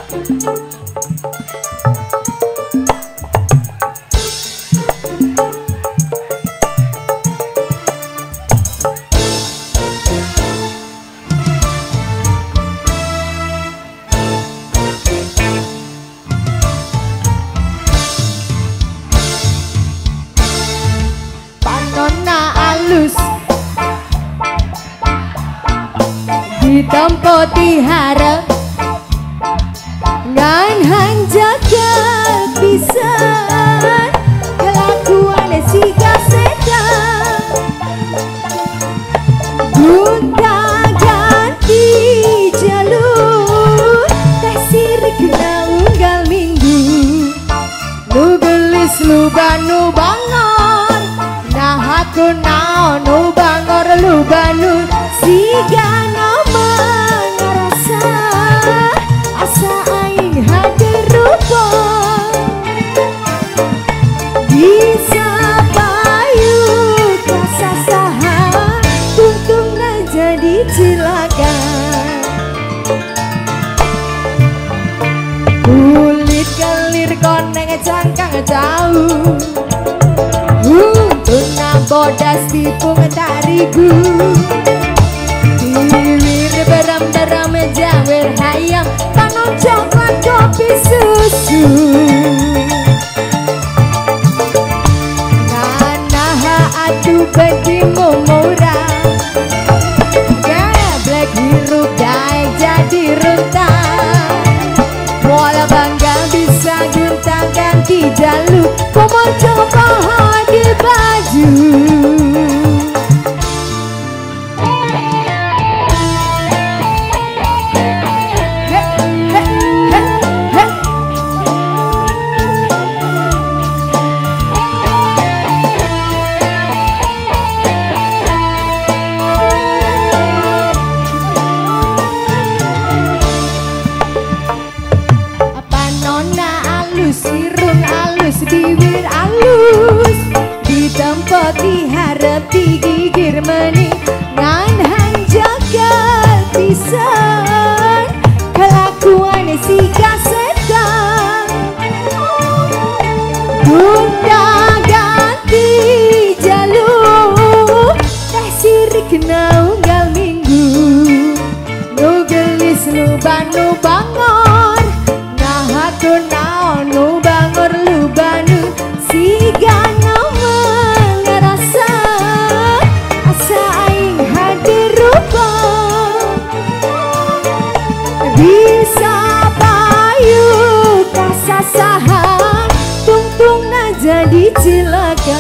Ditampa diharap ngan hanjaga pisan kelakuan si kasetan gunta ganti jalur kasir kena unggal minggu lu gelis lu banu bangor nah aku nao nu bangor lu banu siga kulit kelir koneng cangkang jauh tuna bodas tipung tarigu diwir beram-beram jawir hayam panon coklat kopi susu nanaha adu bedimu murah geblek hirup daik jadi runtah wala bangga bisa gunta ganti jalur komo coba di baju sirung alus bibir alus ditampa diharap digigir meni ngan hanjaga pisan kelakuan si kasetan bunda ganti jalur teh sirik na unggal minggu nu gelis nu banu bangor nah aku nu bangor lu banu siga nama ngerasa asa aing hadir rupa bisa payu kasasahan tungtung na jadi cilaka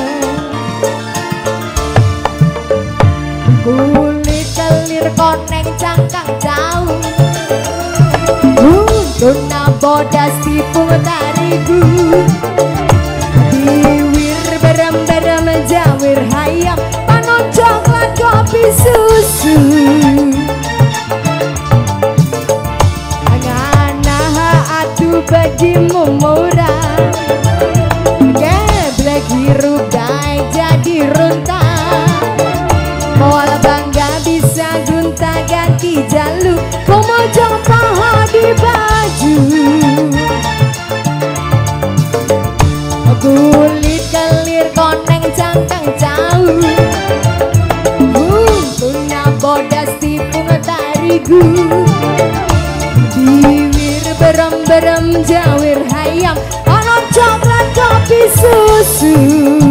kulit kelir koneng cangkang jauh tuna bodas tipung tarigu diwir beram-beram jawir hayam panon coklat kopi susu nganaha adu bedimu murah geblek hirup daik jadi runtah moal bangga bisa gunta ganti jalur komo coba di baju kulit kelir koneng cangkang jauh tuna bodas tipung tarigu diwir beram-beram jawir hayam panon coklat kopi susu